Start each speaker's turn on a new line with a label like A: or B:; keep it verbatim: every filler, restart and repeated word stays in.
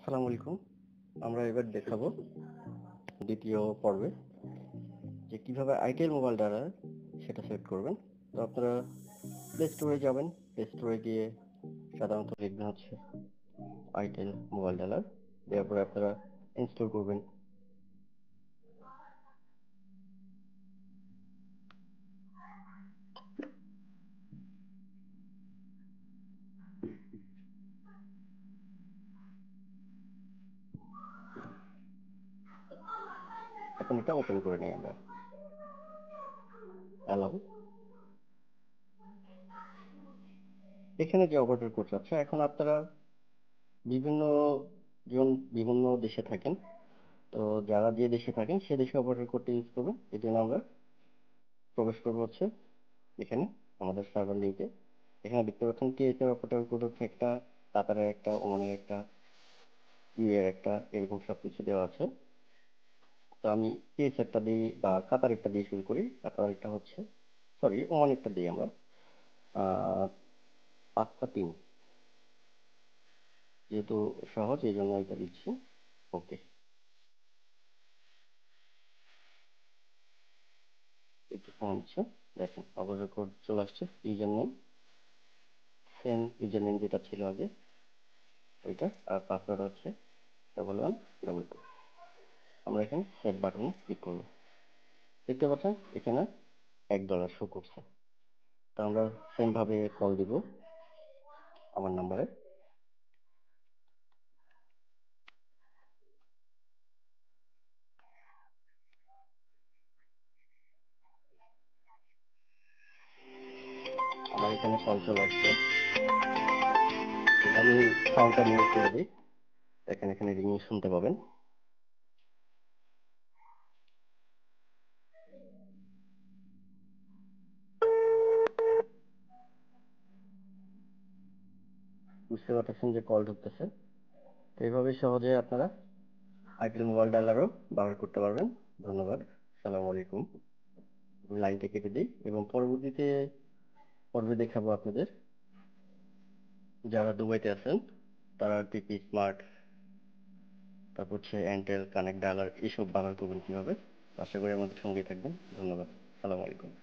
A: আসসালামু আলাইকুম। আমরা এবার দেখাবো দ্বিতীয় পর্বে যে কিভাবে আইটেল মোবাইল ডায়ালার সেটা সিলেক্ট করবেন। তো আপনারা প্লে স্টোরে যাবেন। প্লে স্টোরে গিয়ে সাধারণত লিখবেন হচ্ছে আইটেল মোবাইল ডায়ালার। দেওয়ার পরে আপনারা ইনস্টল করবেন। এখন এটা ওপেন করে নিই আমরা। অ্যালাউ। এখানে যে অপারেটর কোড আছে, এখন আপনারা বিভিন্ন জন বিভিন্ন দেশে থাকেন। তো যারা যে দেশে থাকেন সে দেশে অপারেটর কোডটা ইউজ করবেন। এই জন্য আমরা প্রবেশ করবো হচ্ছে এখানে আমাদের সার্ভার লিঙ্কে। এখানে দেখতে পাচ্ছেন টিএসএর অপারেটর কোড হচ্ছে একটা, কাতারের একটা, ওমানের একটা, ইউএর একটা, এরকম সব কিছু দেওয়া আছে। তো আমি টিএসএরটা দিই বা কাতারেরটা দিয়ে শুরু করি। কাতারেরটা হচ্ছে, সরি, ওমানেরটা দিই আমরা। আহ পাঁচটা তিন, যেহেতু সহজ এই জন্য এটা দিচ্ছি। ওকে, একটু ফোন হচ্ছে। দেখেন অপারেটর কোড চলে আসছে। User name same user name যেটা ছিল আগে ওইটা, আর পাসওয়ার্ড হচ্ছে ডবল ওয়ান ডবল টু। আমরা এখানে সেট বাটনে ক্লিক করবো। দেখতে পাচ্ছেন এখানে এক ডলার শো করছে। তো আমরা সেম ভাবে কল দিব আমার নাম্বারে। আমার এখানে কল চলে আসছে। আমি সাউন্ডটা মিউট করে দিই। দেখেন এখানে রিং শুনতে পাবেন। বুঝতে পারতেছেন যে কল ঢুকতেছে। তো এইভাবে সহজে আপনারা আইটেল মোবাইল ডায়ালারও ব্যবহার করতে পারবেন। ধন্যবাদ। সালাম আলাইকুম। আমি লাইনটা কেটে দিই এবং পরবর্তীতে পর্বে দেখাবো আপনাদের যারা দুবাইতে আছেন তারা টিপি স্মার্ট, তারপর হচ্ছে এয়ারটেল কানেক্ট ডায়ালার এইসব ব্যবহার করবেন কিভাবে। আশা করি আমাদের সঙ্গেই থাকবেন। ধন্যবাদ। সালাম আলাইকুম।